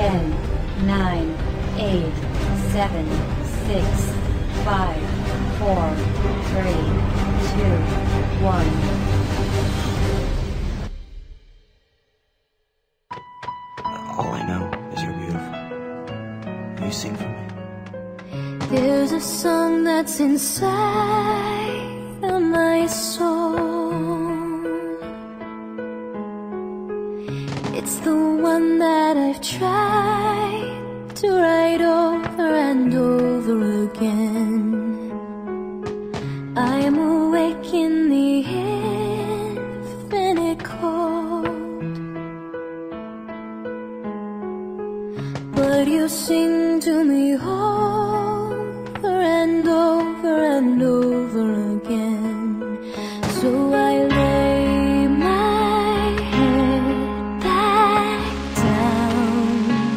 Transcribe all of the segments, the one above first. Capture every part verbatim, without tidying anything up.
ten, nine, eight, seven, six, five, four, three, two, one. All I know is you're beautiful. Will you sing for me? There's a song that's inside of my soul. It's the one that I've tried to write over and over again. I am awake in the infinite cold, but you sing to me over and over and over again. So I lay my head back down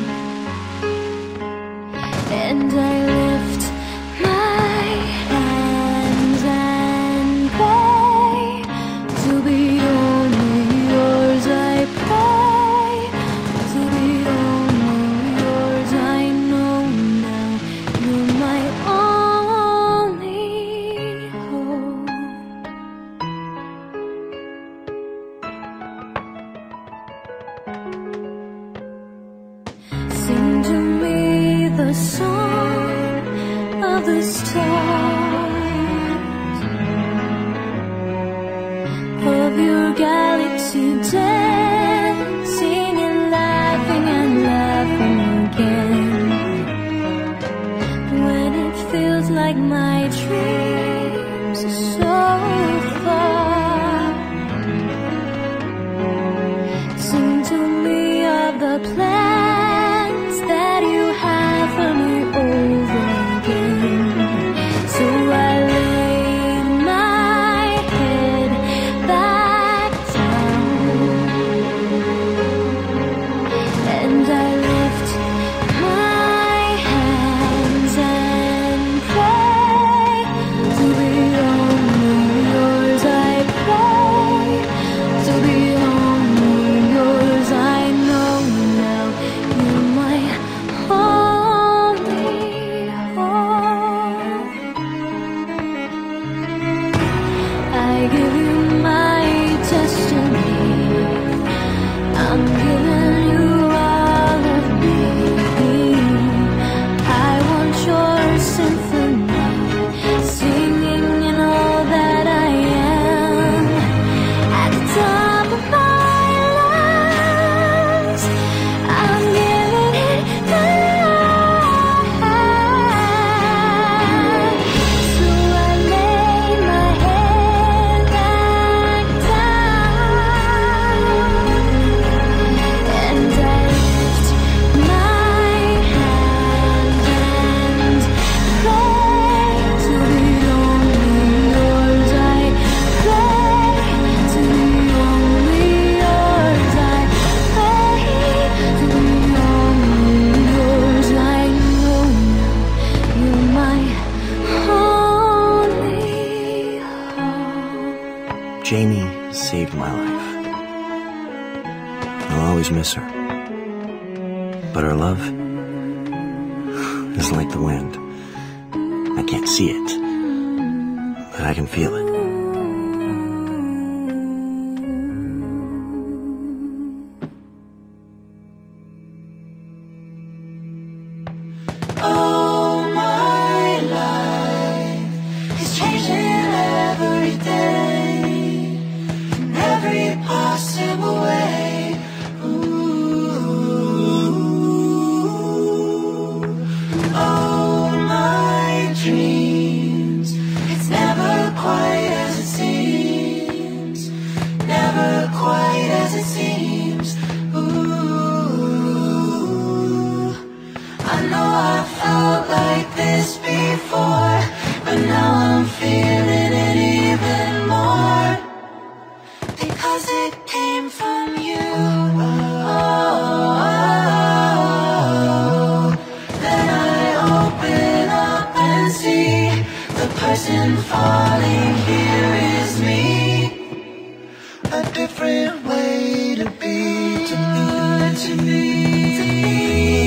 and I lift my hands and pray to be only yours. I pray to be only yours. I know now you're my only hope. Sing to me the song of the stars, of your galaxy dancing and laughing and laughing again. When it feels like my dreams are so far, sing to me of the plans that you have for me over again. So I lay my head back down and I lift my hands and pray to be only yours. I pray to be only yours. I know now you're my only hope. I give you my destiny. I'm giving you all of me. I want your symphony, singing in all that I am. At the top of my lungs, I'm giving it back. So I lay my head back down and I lift my hand and pray to be only yours. I pray to be only yours. I pray to be only yours. I know now you're my only hope. Jamie saved my life. I'll always miss her. But her love is like the wind. I can't see it, but I can feel it. Oh, my life is changing every day, in every possible way. Ooh. Oh, my dreams, it's never quite as it seems, never quite as it seems. Ooh. I know I felt like this before, but now I'm feeling it even more, because it came from you. Oh, then I open up and see the person falling here is me. A different way to be, to be, to be, to be.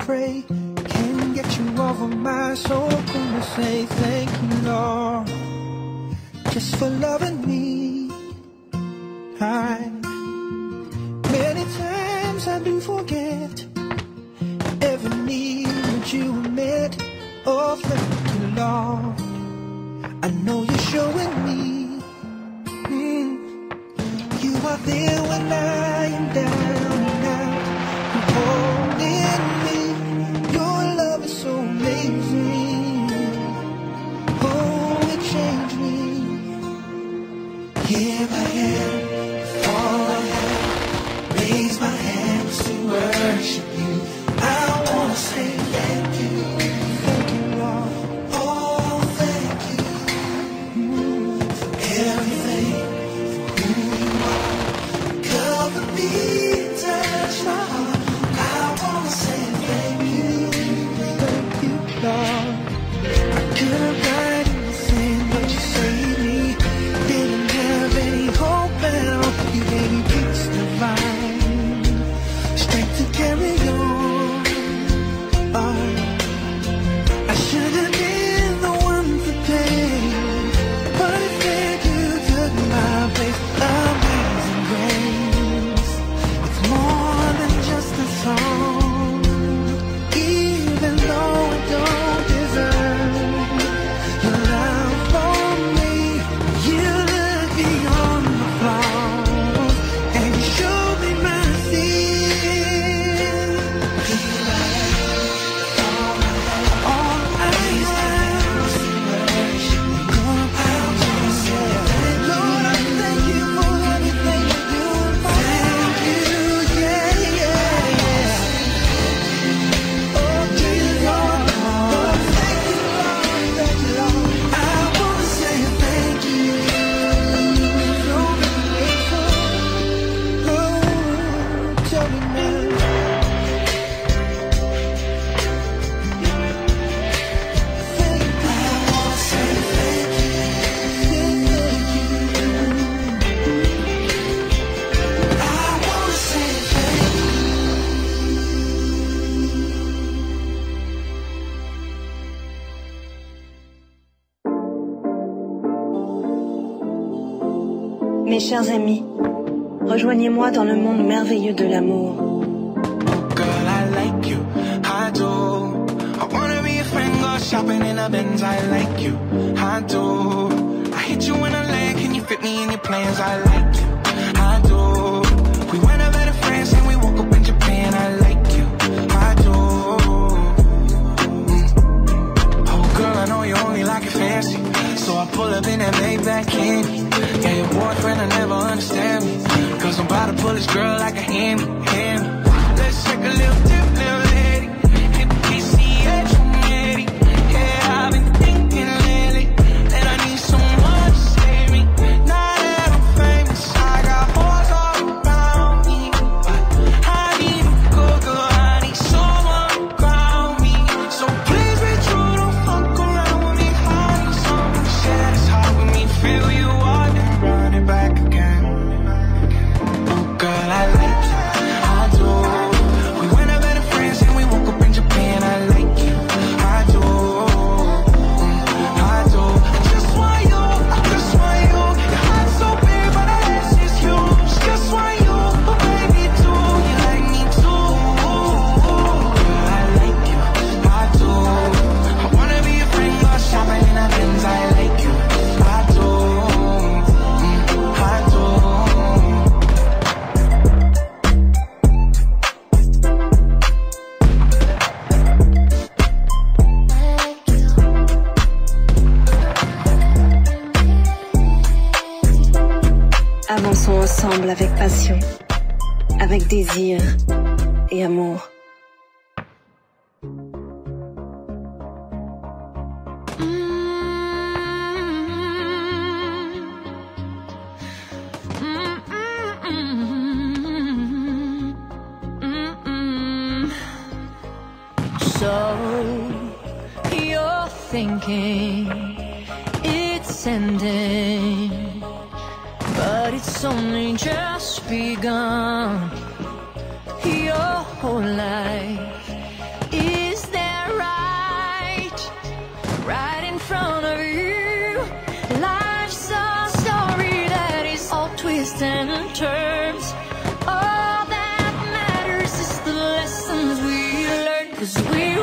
pray can get you off of my soul. Gonna say thank you, Lord, just for loving me. I, many times I do forget every need that you met. Oh, thank you, Lord, I know you're showing me. mm. You are there when I am down and out. You're holding me. Your love is so amazing. Oh, it changed me. Here I am, fall I have. Raise my hands to worship you. I wanna say thank you. Thank you, Lord. Oh, thank you mm, for everything. Cover me and touch my heart. I wanna say thank you, thank you, Lord. I could have died in the sand, but you saved me. Didn't have any hope at all. You gave me peace divine, strength to carry on. Oh, I should have been the one to pay, but instead you took my place. Amazing grace, it's more than just a song. Even though I don't deserve your love for me, you look beyond my flaws and you showed me mercy. Here I am, all I have is worship. Gonna bow to say, Lord, I thank you for everything you do. Thank you, yeah, yeah, yeah. Oh, dear Lord, oh, thank you, Lord, thank you, Lord. I wanna say thank you. So grateful. Oh, tell me now. Thank you. I wanna say thank you. Thank you. I wanna say thank you. Mes chers amis, rejoignez-moi dans le monde merveilleux de l'amour. Girl, I like you, I do. I wanna be a friend, go shopping in a Benz, I like you, I do. I hit you in a leg, can you fit me in your plans, I like you, I do. We went over to France and we woke up in Japan, I like you, I do. Mm. Oh girl, I know you only like it fancy, so I pull up in that Maybach candy. Yeah, your boyfriend will never understand me, cause I'm about to pull this girl like a hand, hand. Let's take a little dip, little lady. Hit K C H, Eddie. Yeah, I've been thinking lately that I need someone to save me. Now that I'm famous, I got hoes all around me, but I need a good girl, I need someone to ground me. So please be true, don't fuck around with me. I need someone to share this heart with me, feel you are, then run it back again. Oh girl, I like you, I do. We went over to France and we woke up in Japan, I like you, I do. Mm, I do. I just want you, I just want you. Your heart's so big, but the rest is huge. Just want you, but baby too, you like me too. Girl, I like you, I do. I wanna be a friend, go shopping in a Benz, I like you, I do. Mm, I do. Avançons ensemble avec passion, avec désir et amour. So you're thinking it's ending, but it's only just begun. Your whole life 'cause we